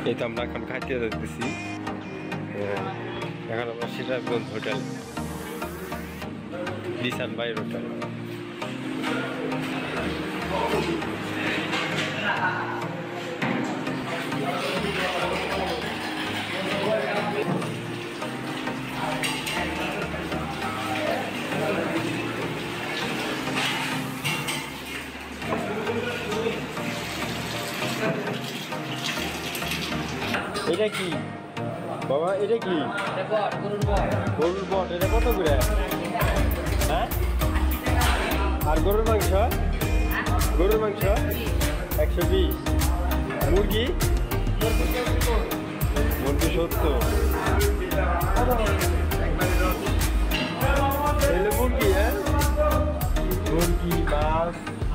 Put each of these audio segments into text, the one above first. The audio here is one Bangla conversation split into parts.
এই তো আমরা এখন খাইতে যাচ্ছি। এখন আমরা সিরাজগঞ্জ হোটেল, বিশান ভাইয়ের হোটেল। এটা কি বাবা? এটা কি গরুর বট? এটা কত করে? হ্যাঁ, আর গরুর মাংস? গরুর মাংস 120। মুরগি? মুরগি 70। মুরগি, হ্যাঁ, মুরগি, মাছ,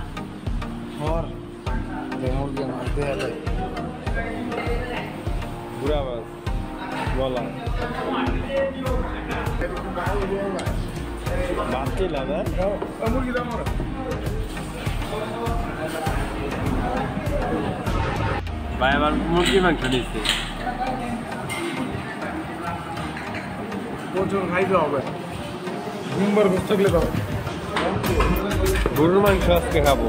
মুরগি, মাছ দেওয়া যায়, বুড়া মাছ, গলা মাছ খেলাম। ভাই আমার মুরগি মাংস দিচ্ছে। খাইতে হবে গরুর মাংস আজকে খাবো।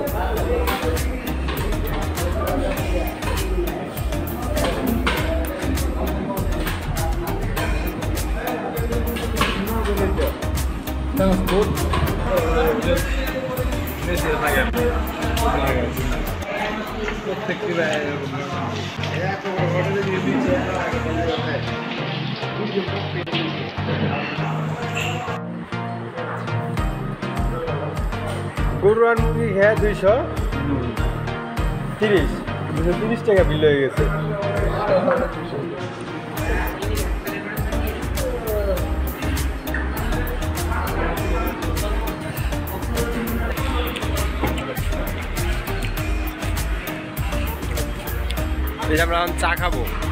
গরু আর মুরগি খেয়ে 230 টাকা বিল হয়ে গেছে। আমরা এখন চা খাবো।